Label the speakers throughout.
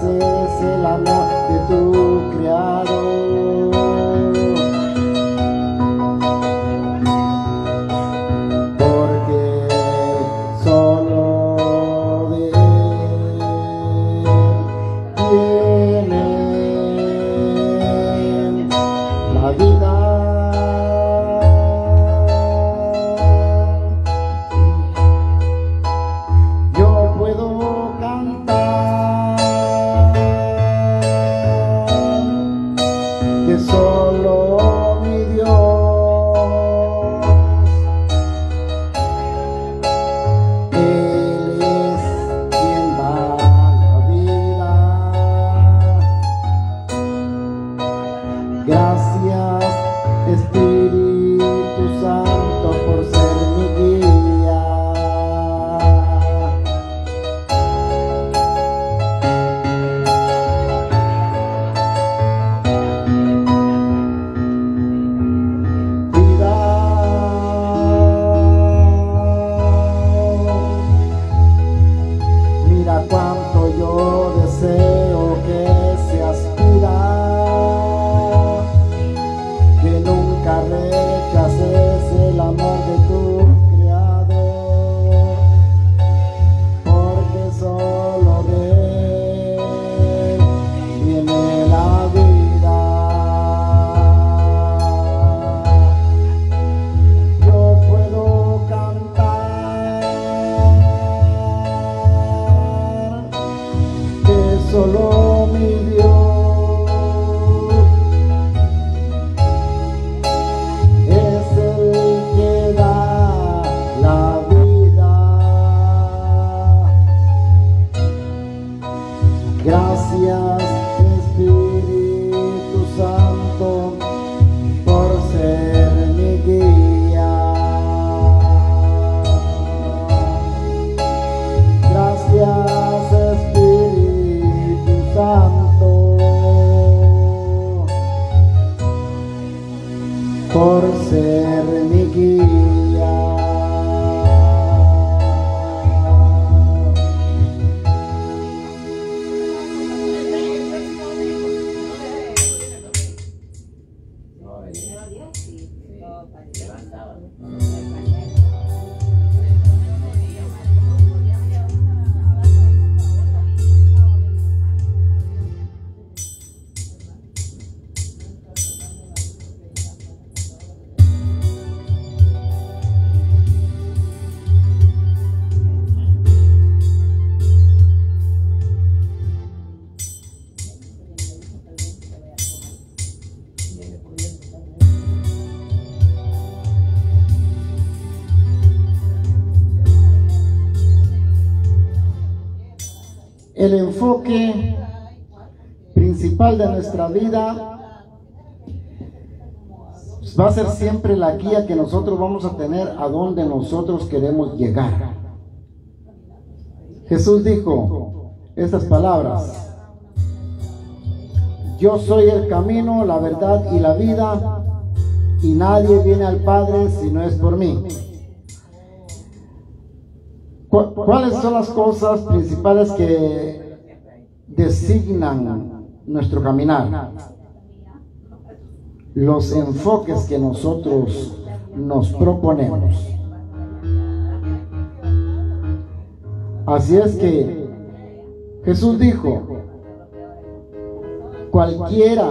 Speaker 1: es el amor de tu Creador. Porque solo de Él tiene la vida. Yo puedo cantar que solo mi Dios, Él es quien da la vida. Gracias, Espíritu Santo, por ser mi guía. Vida, mira cuánto yo deseo que seas vida, que nunca rechaces el amor de tu Creador, porque solo de Él viene la vida. Yo puedo cantar que solo mi Dios es el que da la vida. Gracias, Espíritu Santo, por ser mi guía. Gracias, Espíritu Santo, por ser mi guía. El enfoque principal de nuestra vida va a ser siempre la guía que nosotros vamos a tener a donde nosotros queremos llegar. Jesús dijo estas palabras: yo soy el camino, la verdad y la vida, y nadie viene al Padre si no es por mí. ¿Cuáles son las cosas principales que designan nuestro caminar? Los enfoques que nosotros nos proponemos. Así es que Jesús dijo: cualquiera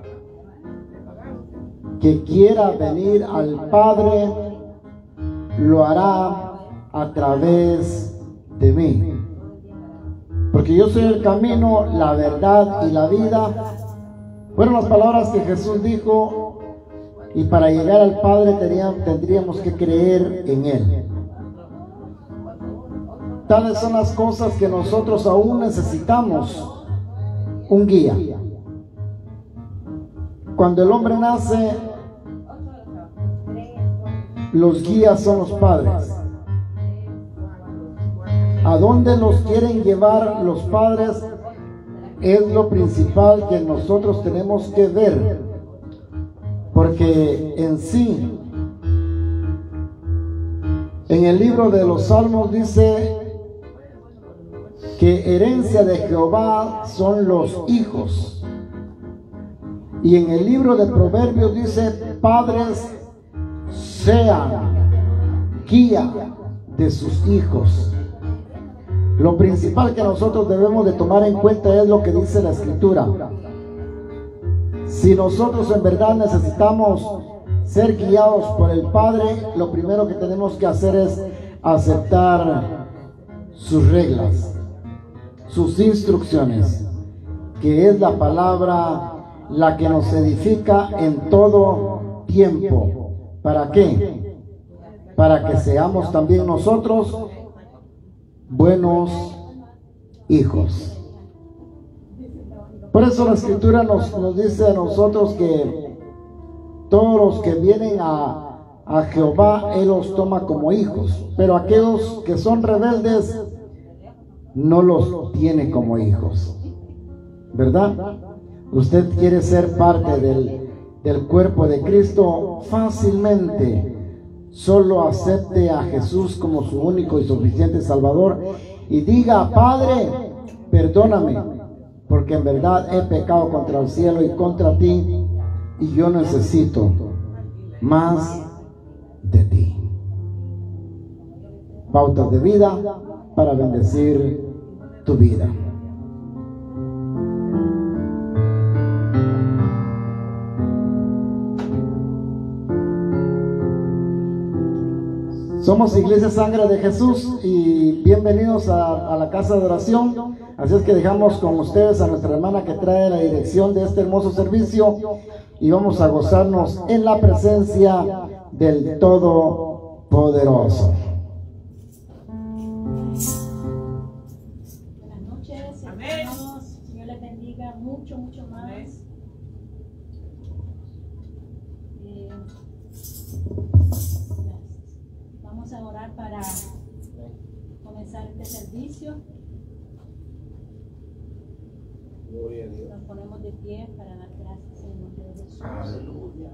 Speaker 1: que quiera venir al Padre lo hará a través de mí, porque yo soy el camino, la verdad y la vida. Fueron las palabras que Jesús dijo, y para llegar al Padre tendríamos que creer en Él. Tales son las cosas que nosotros aún necesitamos un guía. Cuando el hombre nace, los guías son los padres. ¿A dónde nos quieren llevar los padres? Es lo principal que nosotros tenemos que ver, porque en sí, en el libro de los Salmos dice que herencia de Jehová son los hijos. Y en el libro de Proverbios dice: padres sean guía de sus hijos. Lo principal que nosotros debemos de tomar en cuenta es lo que dice la Escritura. Si nosotros en verdad necesitamos ser guiados por el Padre, lo primero que tenemos que hacer es aceptar sus reglas, sus instrucciones, que es la palabra la que nos edifica en todo tiempo. ¿Para qué? Para que seamos también nosotros buenos hijos. Por eso la Escritura nos dice a nosotros que todos los que vienen a Jehová, Él los toma como hijos, pero aquellos que son rebeldes no los tiene como hijos, ¿verdad? Usted quiere ser parte del cuerpo de Cristo, fácilmente solo acepte a Jesús como su único y suficiente Salvador y diga: Padre, perdóname, porque en verdad he pecado contra el cielo y contra ti, y yo necesito más de ti. Pautas de vida para bendecir tu vida. Somos Iglesia Sangre de Jesús y bienvenidos a la casa de oración. Así es que dejamos con ustedes a nuestra hermana que trae la dirección de este hermoso servicio y vamos a gozarnos en la presencia del Todopoderoso.
Speaker 2: Buenas noches, hermanos. Señor les bendiga mucho más. Vamos a orar para comenzar este servicio. Nos ponemos de pie para dar gracias en nombre de Jesús. Aleluya.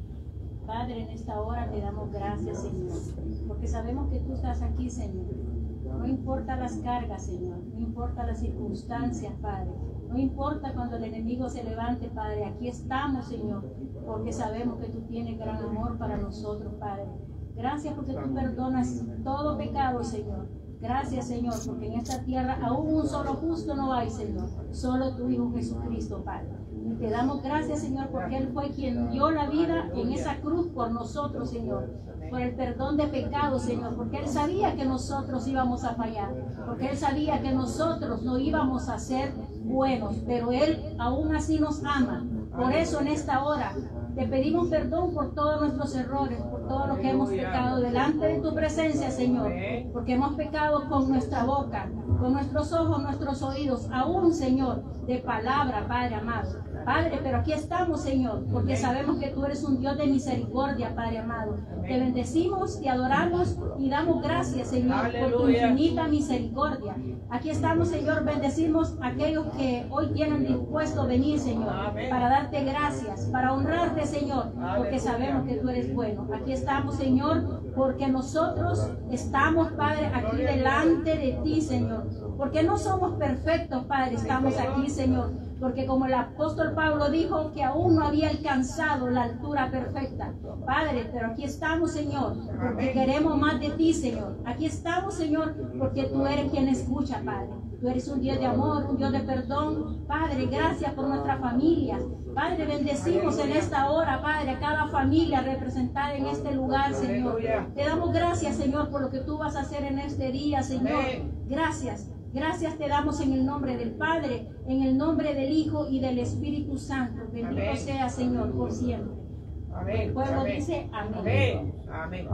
Speaker 2: Padre, en esta hora te damos gracias, Señor, porque sabemos que tú estás aquí, Señor. No importa las cargas, Señor, no importa las circunstancias, Padre, no importa cuando el enemigo se levante, Padre, aquí estamos, Señor, porque sabemos que tú tienes gran amor para nosotros, Padre. Gracias porque tú perdonas todo pecado, Señor. Gracias, Señor, porque en esta tierra aún un solo justo no hay, Señor. Solo tu Hijo Jesucristo, Padre. Y te damos gracias, Señor, porque Él fue quien dio la vida en esa cruz por nosotros, Señor. Por el perdón de pecados, Señor. Porque Él sabía que nosotros íbamos a fallar. Porque Él sabía que nosotros no íbamos a ser buenos. Pero Él aún así nos ama. Por eso en esta hora te pedimos perdón por todos nuestros errores, por todo lo que hemos pecado delante de tu presencia, Señor. Porque hemos pecado con nuestra boca, con nuestros ojos, nuestros oídos, aún, Señor, de palabra, Padre amado. Padre, pero aquí estamos, Señor, porque sabemos que tú eres un Dios de misericordia, Padre amado. Te bendecimos, te adoramos y damos gracias, Señor, por tu infinita misericordia. Aquí estamos, Señor, bendecimos a aquellos que hoy tienen dispuesto a venir, Señor, para darte gracias, para honrarte, Señor, porque sabemos que tú eres bueno. Aquí estamos, Señor, porque nosotros estamos, Padre, aquí delante de ti, Señor, porque no somos perfectos, Padre, estamos aquí, Señor, porque como el apóstol Pablo dijo que aún no había alcanzado la altura perfecta, Padre, pero aquí estamos, Señor, porque queremos más de ti, Señor. Aquí estamos, Señor, porque tú eres quien escucha, Padre. Tú eres un Dios de amor, un Dios de perdón. Padre, gracias por nuestra familia. Padre, bendecimos en esta hora, Padre, a cada familia representada en este lugar, Señor. Te damos gracias, Señor, por lo que tú vas a hacer en este día, Señor. Gracias. Gracias te damos en el nombre del Padre, en el nombre del Hijo y del Espíritu Santo. Bendito sea, Señor, por siempre.
Speaker 3: Amén.
Speaker 2: El pueblo
Speaker 3: Amén.
Speaker 2: dice amén.
Speaker 3: Amén. Amén.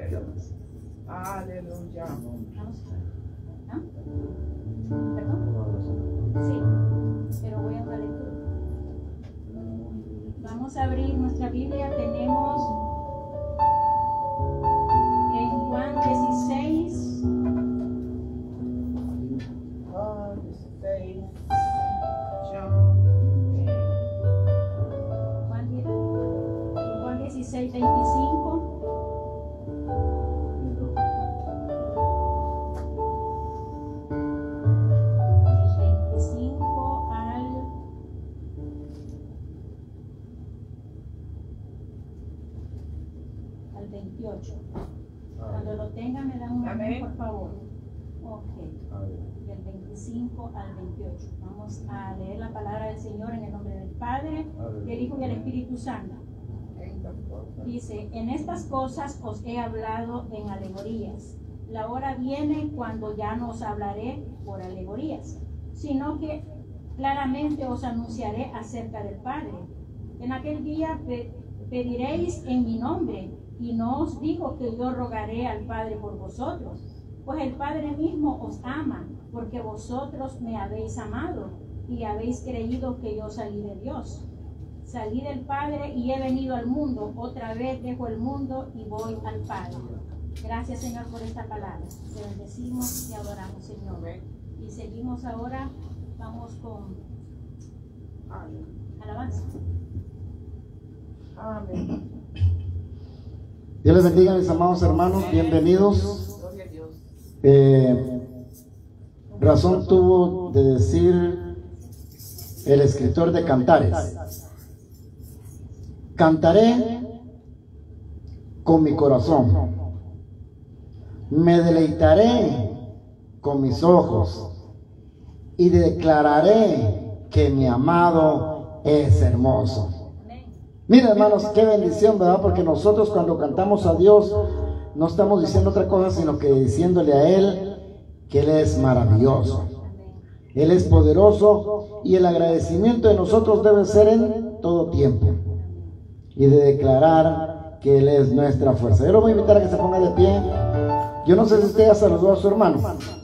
Speaker 3: Aleluya.
Speaker 2: ¿Ah? ¿Perdón? Sí, pero voy a una lectura. Vamos a abrir nuestra Biblia. Tenemos en Juan 16. Juan 16, 25. 28. Cuando lo tengan me dan un amén, por favor. Ok. Del 25 al 28. Vamos a leer la palabra del Señor en el nombre del Padre, del Hijo y del Espíritu Santo. Dice, en estas cosas os he hablado en alegorías. La hora viene cuando ya no os hablaré por alegorías, sino que claramente os anunciaré acerca del Padre. En aquel día pediréis en mi nombre, y no os digo que yo rogaré al Padre por vosotros, pues el Padre mismo os ama, porque vosotros me habéis amado y habéis creído que yo salí de Dios. Salí del Padre y he venido al mundo. Otra vez dejo el mundo y voy al Padre. Gracias, Señor, por esta palabra. Te bendecimos y adoramos, Señor. Y seguimos ahora, vamos con alabanza.
Speaker 3: Amén.
Speaker 1: Dios les bendiga, mis amados hermanos, bienvenidos. Razón tuvo de decir el escritor de Cantares: cantaré con mi corazón, me deleitaré con mis ojos y declararé que mi amado es hermoso. Mira, hermanos, qué bendición, ¿verdad? Porque nosotros cuando cantamos a Dios no estamos diciendo otra cosa sino que diciéndole a Él que Él es maravilloso, Él es poderoso, y el agradecimiento de nosotros debe ser en todo tiempo y de declarar que Él es nuestra fuerza. Yo lo voy a invitar a que se ponga de pie. Yo no sé si usted ya saludó a su hermano,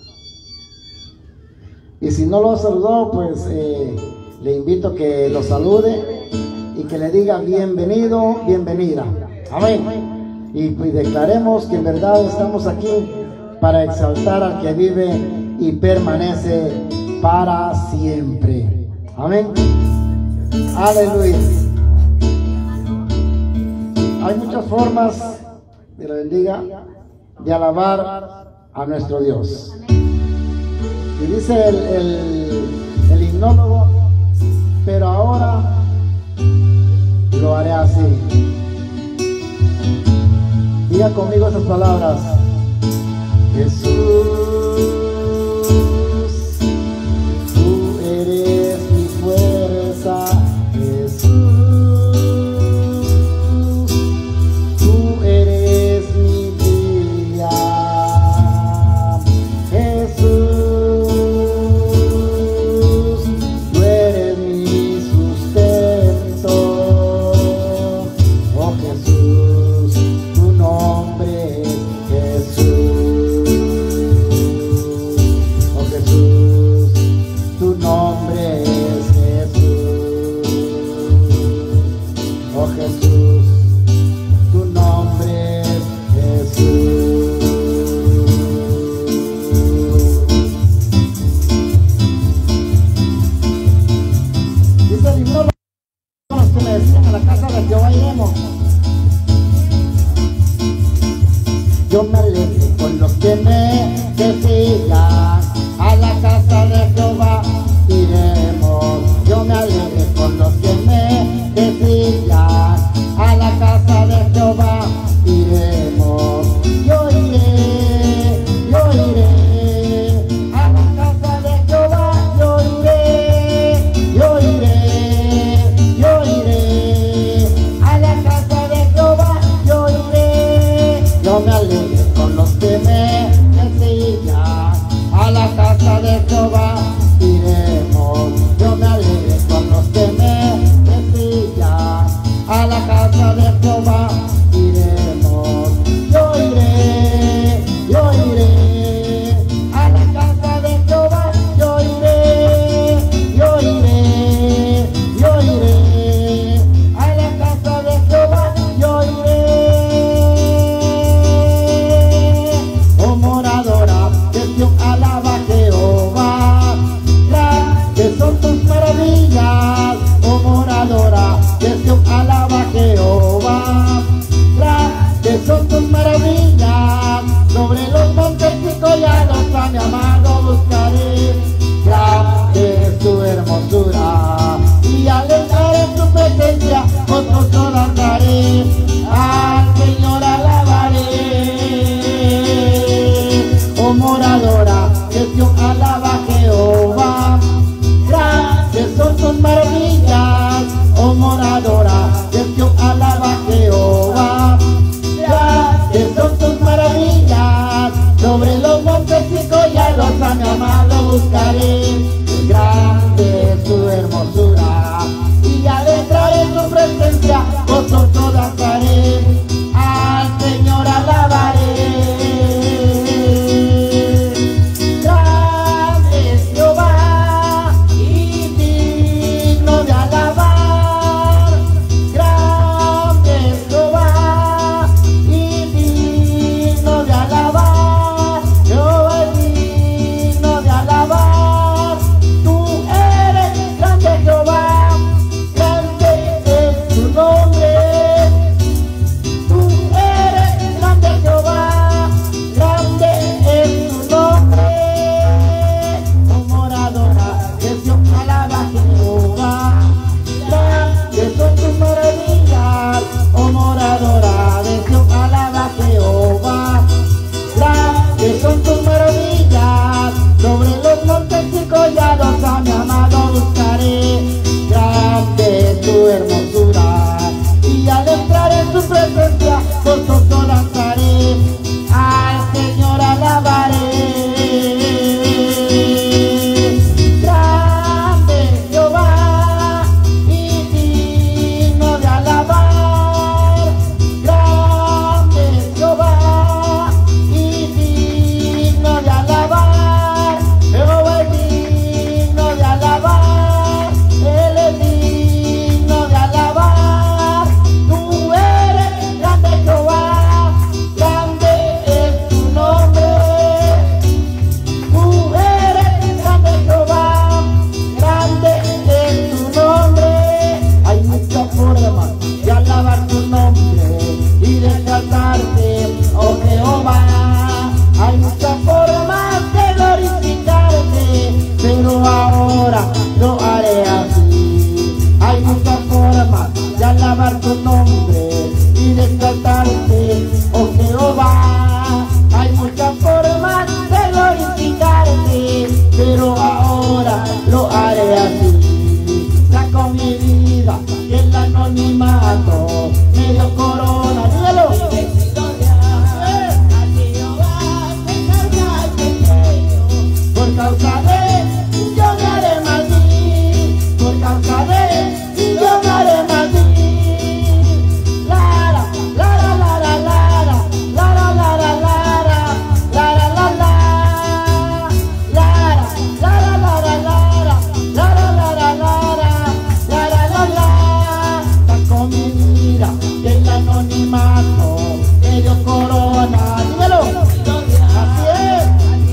Speaker 1: y si no lo ha saludado, pues le invito a que lo salude y que le diga bienvenido, bienvenida. Amén. Y declaremos que en verdad estamos aquí para exaltar al que vive y permanece para siempre. Amén. Aleluya. Hay muchas formas, Dios le bendiga, de alabar a nuestro Dios. Y dice el himnólogo, pero ahora lo haré así. Diga conmigo esas palabras: Jesús, tú eres mi fuerza. Jesús, tú eres mi guía. Jesús, tú eres mi sustento. Oh Jesús, tu nombre es Jesús. Oh Jesús, tu nombre es Jesús. Oh Jesús, tu nombre es Jesús. Dice el himno, los que me decían: a la casa de Jehová iremos. Yo me alegro con los que me decían: a la casa de Jehová iremos. alabar tu nombre y de exaltarte, oh Jehová. Hay muchas formas de glorificarte, pero ahora lo haré así. Saco mi vida y el anonimato me dio corona, dígalo. Por causa de yo me haré maldito, por causa de yo me haré maldito. Lara, lara, lara, lara, lara, lara, lara, lara, lara, lara, lara, lara, lara, lara, lara, lara, lara, lara, lara. Saco mi vida del anonimato, me dio corona, dímelo. Así es.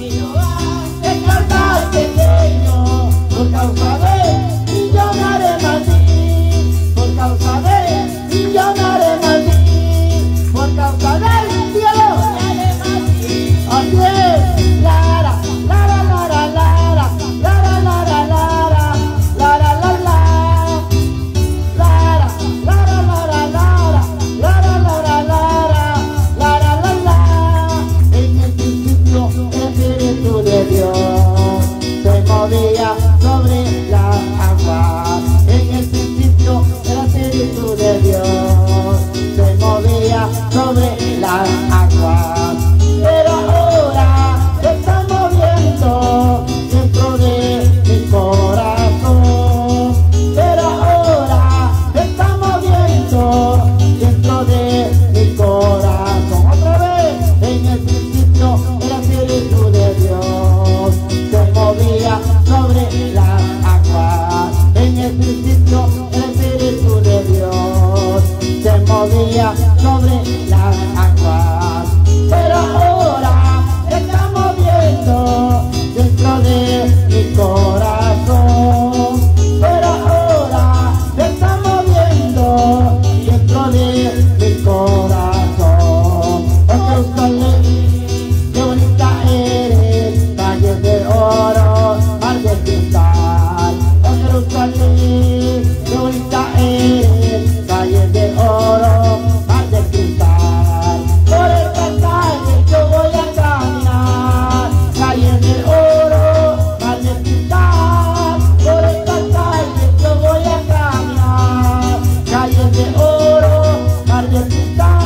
Speaker 1: Por causa de y yo me haré maldito, por causa de y yo me haré maldito, por causa de cielo. Así es. Lara, lara, lara, lara, lara, lara, lara, lara, lara, lara, lara, lara, lara, lara, lara, lara, lara, lara. En el principio el Espíritu de Dios se movía sobre las aguas. En el principio el Espíritu de Dios se movía sobre las aguas. Pero ahora se está moviendo dentro de mi corazón. Pero ahora se está moviendo dentro de mi corazón. Otra vez. En el principio el Espíritu de Dios se movía sobre las aguas. En el principio el Espíritu de Dios se movía sobre las aguas. Pero ahora se está moviendo dentro de mi corazón. Pero ahora se está moviendo dentro de mi corazón. Oh Jerusalén, qué bonita eres, calles de oro, mar de cristal. Oh Jerusalén, qué bonita eres, calles de oro, mar de cristal. Por estas calles yo voy a caminar, calles de oro, mar de cristal. Por estas calles yo voy a caminar, calles de oro, mar de cristal.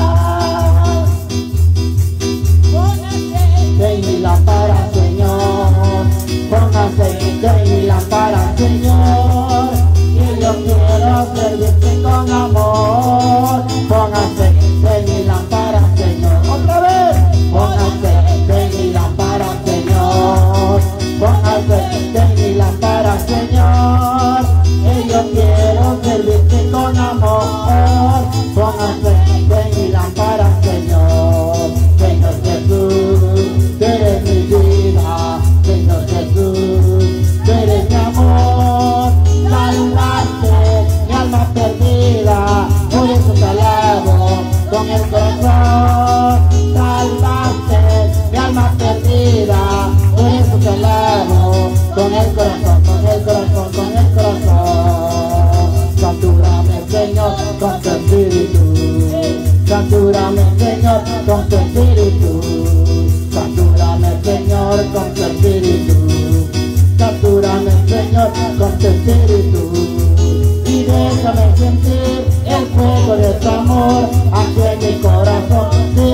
Speaker 1: En mi lámpara, Señor, póngase en mi lámpara, Señor, y yo quiero servirte con amor. Póngase en mi lámpara, Señor, otra vez. Póngase en mi lámpara, Señor, póngase en mi lámpara, Señor, y yo quiero servirte con amor. Póngase en mi lámpara, Señor, Señor Jesús, tú eres mi vida, Señor Jesús, tú eres mi amor. Salvaste mi alma perdida, por eso te alabo con el corazón. Salvaste mi alma perdida, por eso te alabo con el corazón, con el corazón, con el corazón. Satúrame, Señor, con tu Espíritu. Satúrame, Señor, con tu Espíritu. Satúrame, Señor, con tu Espíritu. Satúrame, Señor, con tu Espíritu. Y déjame sentir el fuego de tu amor aquí en mi corazón,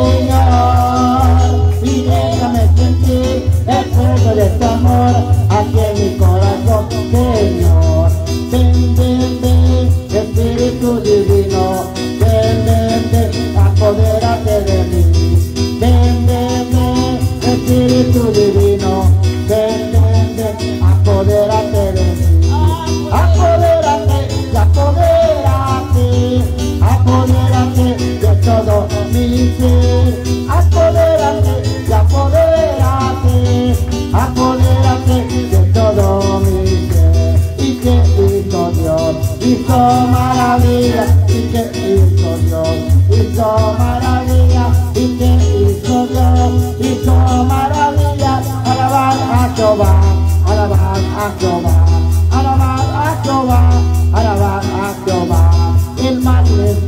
Speaker 1: Señor. Y déjame sentir el fuego de tu amor aquí en mi corazón, Señor. Ven, ven, ven, Espíritu divino. Ven, ven, ven, apodérate de mí. Ven, ven, ven, Espíritu divino. Ven, ven, ven, apodérate de mí. Apodérate y apodérate. Apodérate de todo mi ser. Apodérate y apodérate. Apodérate de todo mi ser. ¿Y qué hizo Dios? Hizo maravilla. ¿Y qué hizo Dios? Hizo maravilla. ¿Y qué hizo Dios? Hizo maravilla. Alabad a Jehová, alabad a Jehová, alabad a Jehová, alabad a Jehová. El mal les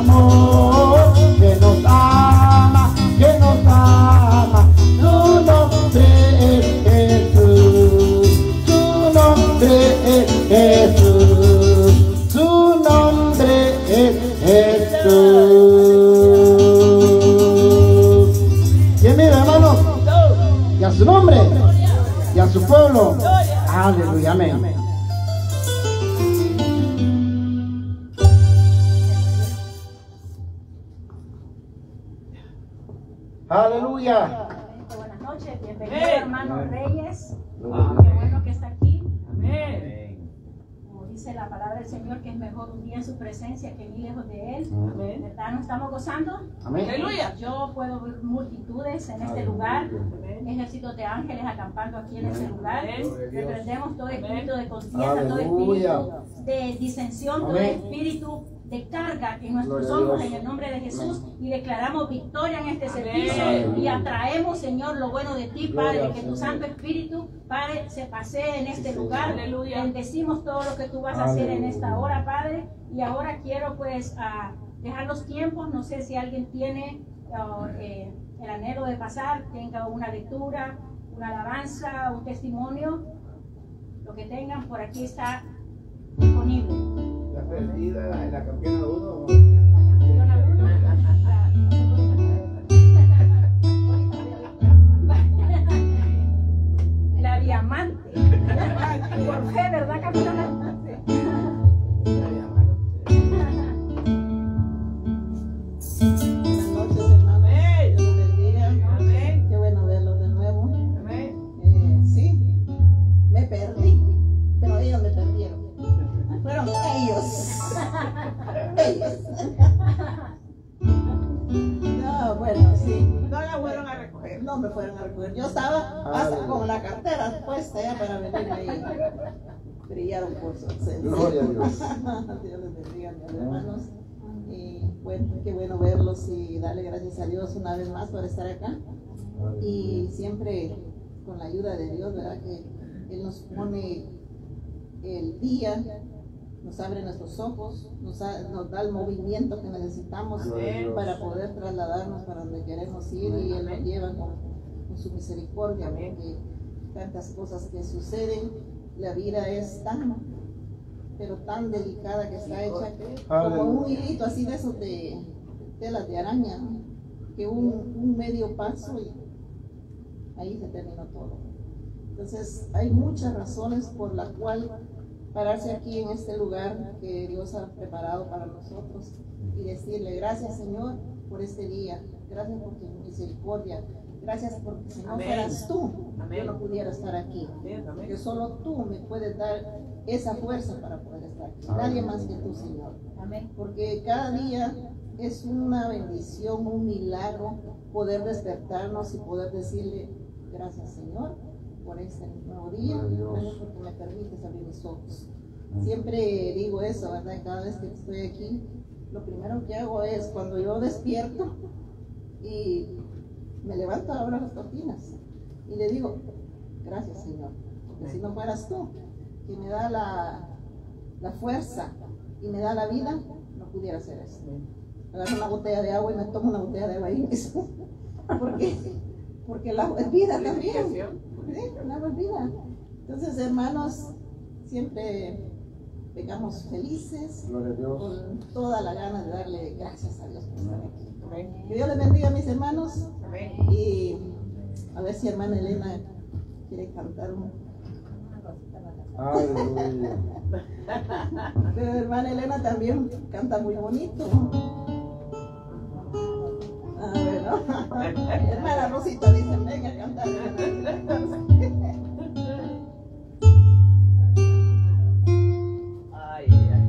Speaker 1: amor, que nos ama, que nos ama. Su nombre es Jesús, su nombre es Jesús, su nombre es Jesús. ¿Quién mira, hermanos? Y a su nombre y a su pueblo. Aleluya, amén. Aleluya.
Speaker 2: Buenas noches, bienvenido hermano Reyes. Qué bueno que está aquí.
Speaker 3: Amén.
Speaker 2: Como dice la palabra del Señor, que es mejor un día en su presencia que mil lejos de Él.
Speaker 3: Amén.
Speaker 2: ¿Verdad? ¿Nos estamos gozando?
Speaker 1: Amén.
Speaker 3: Aleluya.
Speaker 2: Yo puedo ver multitudes en este lugar, ejércitos de ángeles acampando aquí en este lugar. Reprendemos todo espíritu de contienda, todo espíritu de disensión, todo espíritu de carga en nuestros hombros en el nombre de Jesús, y declaramos victoria en este servicio y atraemos, Señor, lo bueno de ti, Padre, que tu Santo Espíritu, Padre, se pasee en este lugar.
Speaker 3: Aleluya.
Speaker 2: Bendecimos todo lo que tú vas a hacer en esta hora, Padre, y ahora quiero pues dejar los tiempos. No sé si alguien tiene el anhelo de pasar, tenga una lectura, una alabanza, un testimonio, lo que tengan, por aquí está disponible.
Speaker 4: La perdida, la campeona 1.
Speaker 2: La diamante. Por fe, ¿verdad, campeona?
Speaker 5: Buenas noches, hermanos. Dios los bendiga. Qué bueno verlos de nuevo. Sí, me perdí, pero ellos me perdieron. Fueron ellos. No, bueno, sí.
Speaker 3: No la fueron a recoger.
Speaker 5: No me fueron a recoger. Yo estaba hasta con la cartera puesta ya para venir ahí. Brillaron por su ausencia.
Speaker 1: Gloria a Dios.
Speaker 5: Dios les bendiga, mis hermanos. Y bueno, qué bueno verlos y darle gracias a Dios una vez más por estar acá. Y siempre con la ayuda de Dios, ¿verdad? Que Él nos pone el día, nos abre nuestros ojos, nos da el movimiento que necesitamos para poder trasladarnos para donde queremos ir, y Él nos lleva con su misericordia, porque tantas cosas que suceden, la vida es pero tan delicada, que está hecha como un hilito así de esos de telas de araña, ¿no? Que un medio paso y ahí se terminó todo. Entonces hay muchas razones por las cuales pararse aquí en este lugar que Dios ha preparado para nosotros y decirle gracias, Señor, por este día, gracias por tu misericordia, gracias porque si no fueras tú, yo no pudiera estar aquí, porque solo tú me puedes dar esa fuerza para poder estar aquí, nadie más que tú, Señor.
Speaker 2: Amén.
Speaker 5: Porque cada día es una bendición, un milagro poder despertarnos y poder decirle gracias, Señor, por este nuevo día, gracias porque me permites abrir mis ojos. Siempre digo eso, ¿verdad? Cada vez que estoy aquí, lo primero que hago es, cuando yo despierto y me levanto a abrir las cortinas y le digo gracias, Señor, porque si no fueras tú que me da la fuerza y me da la vida, no pudiera hacer eso. Agarro una botella de agua y me tomo una botella de agua ahí mismo, porque el agua es vida también. Sí, el agua es vida. Entonces, hermanos, siempre vengamos felices, con toda la gana de darle gracias a Dios por estar aquí. Que Dios les bendiga, mis hermanos. Y a ver si hermana Elena quiere cantar
Speaker 1: Aleluya.
Speaker 5: Pero hermana Elena también canta muy bonito. A ver, ¿no? Hermana Rosita dice, venga a cantar.
Speaker 3: Ay, ay.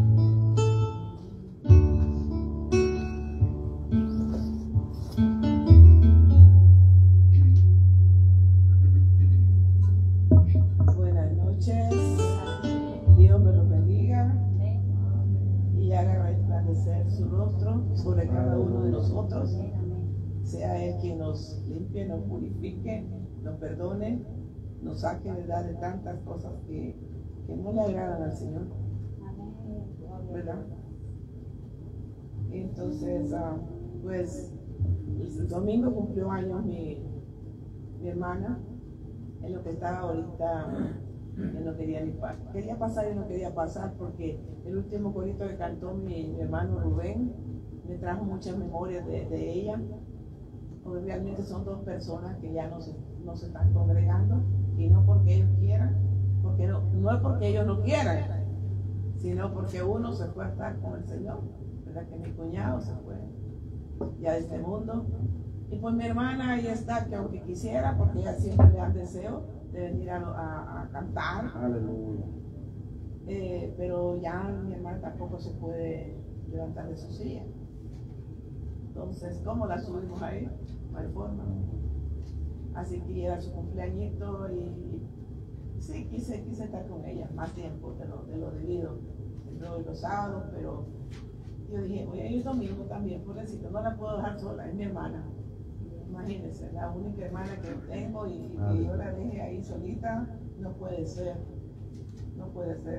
Speaker 6: Buenas noches, Dios me los bendiga y haga resplandecer su rostro sobre cada uno de nosotros. Sea Él quien nos limpie, nos purifique, nos perdone, nos saque, ¿verdad?, de tantas cosas que no le agradan al Señor, ¿verdad? Entonces, pues el domingo cumplió años mi hermana, en lo que estaba ahorita, que no quería ni pasar. Quería pasar y no quería pasar porque el último corito que cantó mi hermano Rubén me trajo muchas memorias de ella. Porque realmente son dos personas que ya no se están congregando, y no porque ellos quieran, porque no es porque ellos no quieran, sino porque uno se fue a estar con el Señor, ¿verdad? Que mi cuñado se fue ya de este mundo, y pues mi hermana ahí está, que aunque quisiera, porque ella siempre le da deseo de venir a cantar. Aleluya. Pero ya mi hermana tampoco se puede levantar de su silla. Entonces, ¿cómo la subimos ahí? No hay forma. Así que era su cumpleañito y sí, quise estar con ella más tiempo de lo debido. Los sábados, pero yo dije, voy a ir domingo también, pobrecito, no la puedo dejar sola, es mi hermana. Imagínense, la única hermana que tengo y que yo la deje ahí solita, no puede ser. No puede ser.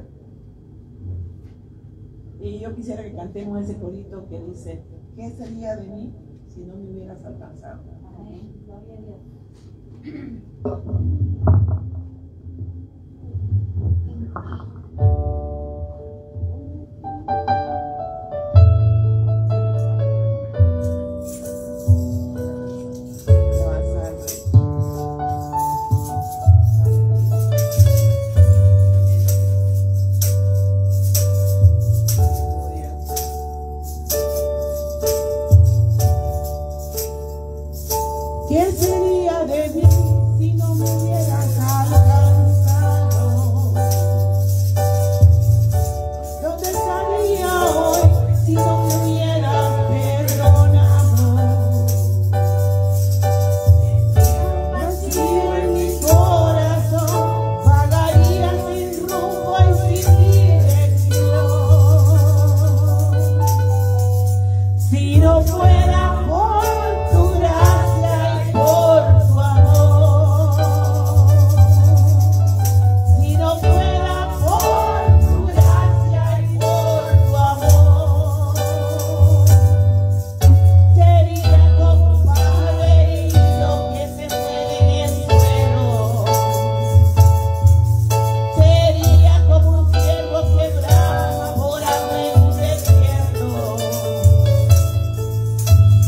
Speaker 6: Y yo quisiera que cantemos ese corito que dice, ¿qué sería de mí si no me hubieras alcanzado?
Speaker 2: Amén. Gloria a Dios.
Speaker 6: ¿Qué sería de mí si no me hubieras alcanzado? ¿Dónde estaría hoy si no me hubieras perdonado? Vacío en mi corazón, vagaría sin rumbo y sin dirección. Si no fuera por tu gracia y por tu amor, si no fuera por tu gracia y por tu amor, sería como un padre herido que se muere en el suelo, sería como un ciervo que brama por hambre en un desierto.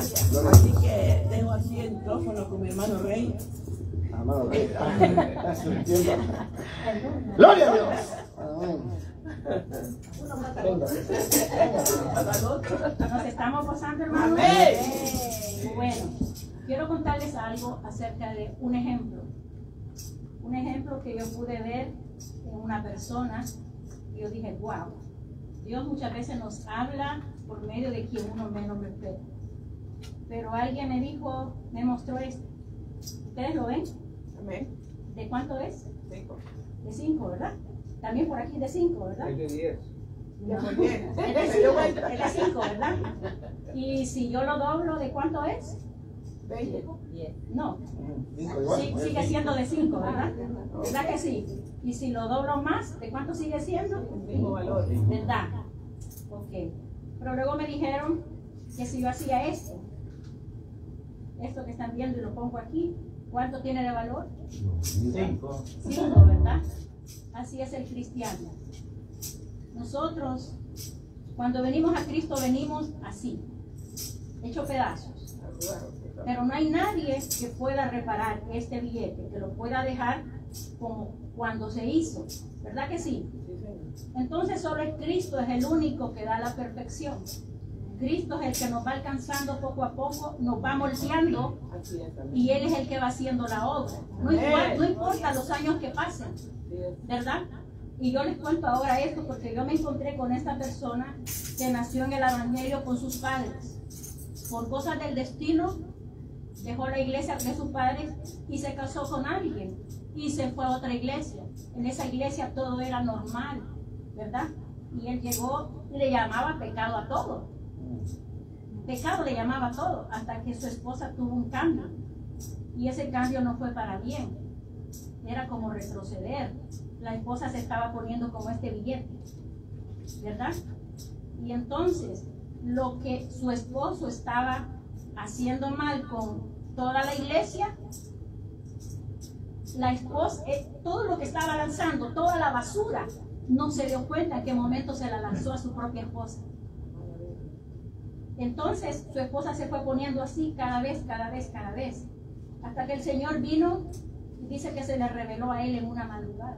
Speaker 6: Así que dejo así el micrófono con mi hermano Rey.
Speaker 1: Amado Rey. Gloria a Dios. Amén. Venga.
Speaker 2: Nos estamos gozando, hermano.
Speaker 6: Amén.
Speaker 2: Bueno, quiero contarles algo acerca de un ejemplo. Un ejemplo que yo pude ver en una persona. Y yo dije, wow, Dios muchas veces nos habla por medio de quien uno menos respeta. Pero alguien me dijo, me mostró esto. ¿Ustedes lo ven?
Speaker 6: Amén.
Speaker 2: ¿De cuánto es?
Speaker 6: 5.
Speaker 2: De 5, ¿verdad? También por aquí de 5, ¿verdad?
Speaker 4: Es de 10.
Speaker 6: Muy bien.
Speaker 2: Es de 5, ¿verdad? Y si yo lo doblo, ¿de cuánto es?
Speaker 6: 20.
Speaker 2: No,
Speaker 1: Cinco igual.
Speaker 2: sí, sigue siendo de 5, ¿verdad? ¿Verdad que sí? Y si lo doblo más, ¿de cuánto sigue siendo?
Speaker 6: El mismo valor.
Speaker 2: ¿Verdad? Ok. Pero luego me dijeron que si yo hacía esto que están viendo y lo pongo aquí, ¿cuánto tiene de valor?
Speaker 4: 5.
Speaker 2: 5, ¿verdad? Así es el cristiano. Nosotros, cuando venimos a Cristo, venimos así, hecho pedazos. Pero no hay nadie que pueda reparar este billete, que lo pueda dejar como cuando se hizo. ¿Verdad que sí? Entonces solo el Cristo es el único que da la perfección. Cristo es el que nos va alcanzando poco a poco, nos va moldeando y Él es el que va haciendo la obra. No importa los años que pasen, ¿verdad? Y yo les cuento ahora esto porque yo me encontré con esta persona que nació en el Evangelio con sus padres. Por cosas del destino, dejó la iglesia de sus padres y se casó con alguien y se fue a otra iglesia. En esa iglesia todo era normal, ¿verdad? Y él llegó y le llamaba pecado a todo. Pecado le llamaba a todo, hasta que su esposa tuvo un cambio. Y ese cambio no fue para bien. Era como retroceder. La esposa se estaba poniendo como este billete, ¿verdad? Y entonces, lo que su esposo estaba haciendo mal con toda la iglesia, la esposa, todo lo que estaba lanzando, toda la basura, no se dio cuenta en qué momento se la lanzó a su propia esposa. Entonces su esposa se fue poniendo así cada vez, hasta que el Señor vino y dice que se le reveló a él en una madrugada.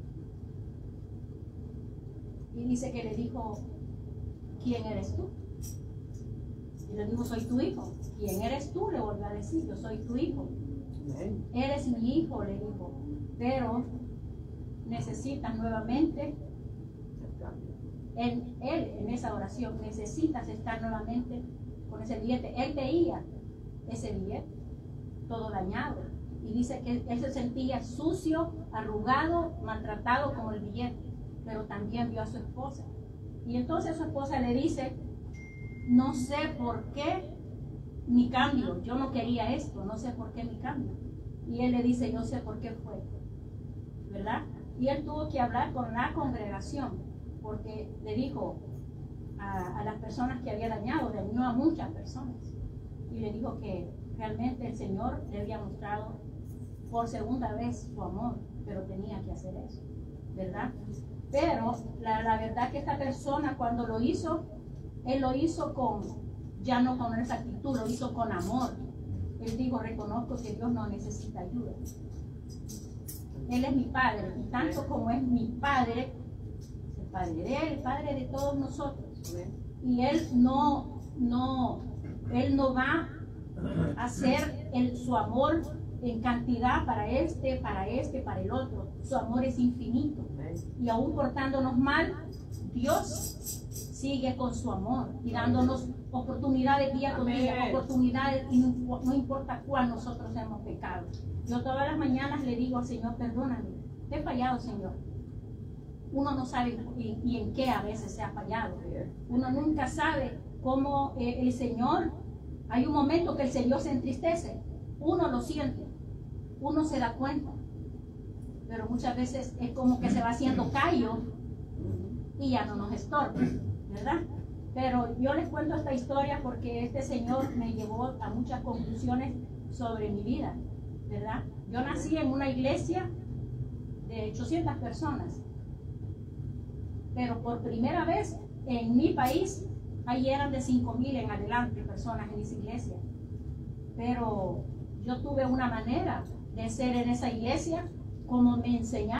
Speaker 2: Y dice que le dijo, ¿quién eres tú? Y le dijo, soy tu hijo. ¿Quién eres tú? Le volvió a decir, yo soy tu hijo. Eres mi hijo, le dijo, pero necesitas nuevamente en esa oración, necesitas estar nuevamente con ese billete. Él veía ese billete todo dañado y dice que él se sentía sucio, arrugado, maltratado como el billete, pero también vio a su esposa. Y entonces su esposa le dice, no sé por qué mi cambio, yo no quería esto, no sé por qué mi cambio. Y él le dice, yo sé por qué fue, ¿verdad? Y él tuvo que hablar con la congregación, porque le dijo a las personas que había dañado, dañó a muchas personas, y le dijo que realmente el Señor le había mostrado por segunda vez su amor, pero tenía que hacer eso, ¿verdad? Pero la verdad que esta persona cuando lo hizo, él lo hizo ya no con esa actitud, lo hizo con amor. Él dijo, reconozco que Dios no necesita ayuda. Él es mi padre, y tanto como es mi padre, el padre de él, el padre de todos nosotros. Y él no va a hacer su amor en cantidad para para el otro. Su amor es infinito. Y aún portándonos mal, Dios sigue con su amor y dándonos oportunidades día con día, oportunidades, y no importa cuál nosotros hemos pecado. Yo todas las mañanas le digo al Señor, perdóname, te he fallado, Señor. Uno no sabe y en qué a veces se ha fallado. Uno nunca sabe cómo el Señor, hay un momento que el Señor se entristece, uno lo siente, uno se da cuenta, pero muchas veces es como que se va haciendo callo y ya no nos estorba, ¿verdad? Pero yo les cuento esta historia porque este Señor me llevó a muchas conclusiones sobre mi vida, ¿verdad? Yo nací en una iglesia de 800 personas, pero por primera vez en mi país Ahí eran de 5,000 en adelante personas en esa iglesia. Pero yo tuve una manera de ser en esa iglesia como me enseñaron.